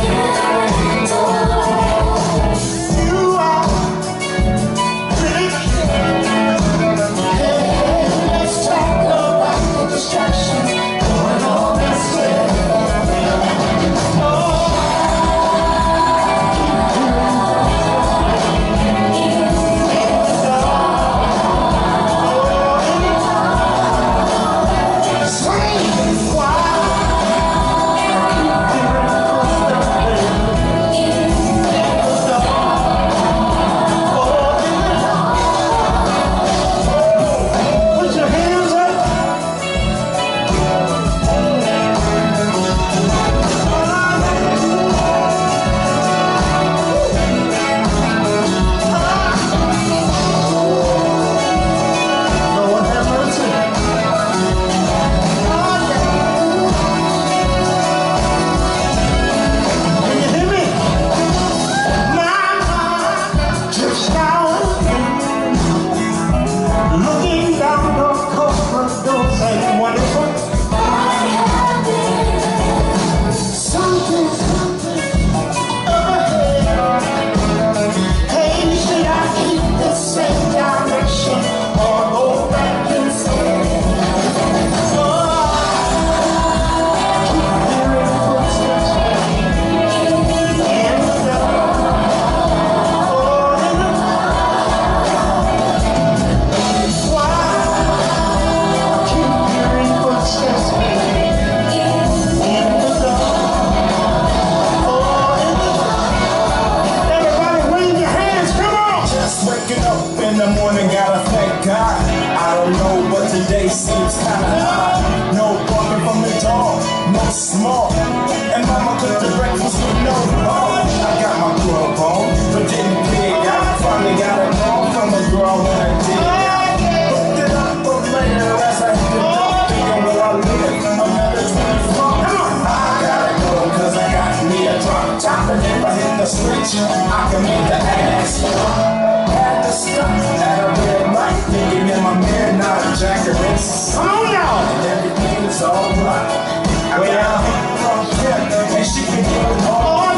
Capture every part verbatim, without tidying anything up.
Today seems kinda hot. No barking from the dog, no small. And mama cooked the breakfast with no bone. I got my grub on, but didn't pig out. Finally got a call from a girl when I did. Hooked it up for later as I hit the door. Thinking where I live, another twenty-four. I gotta go cause I got me a drop top. And if I hit the switch, I can make the ass drop. Had to stop at a red light, thinking in my mirror, not a jacket. Come on now! And everything is alright. Well, from Kim, and she can do it all.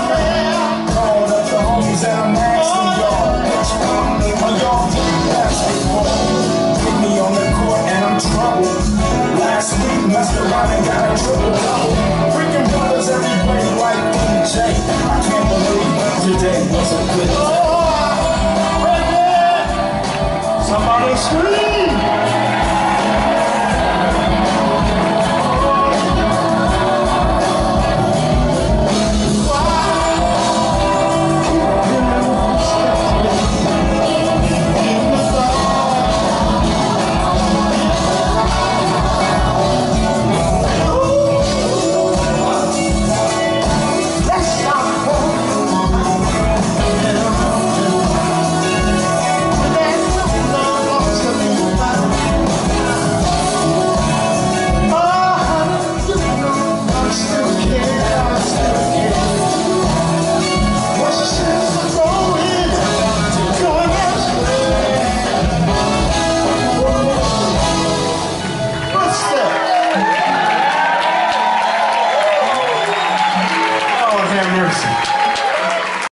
Called up the homies and I'm asking y'all, which one are y'all basketball? Get me on the court and I'm troubled. Last week, messed around and got a triple double. Freaking brothers every way like D J. I can't believe today was a good day. Somebody scream!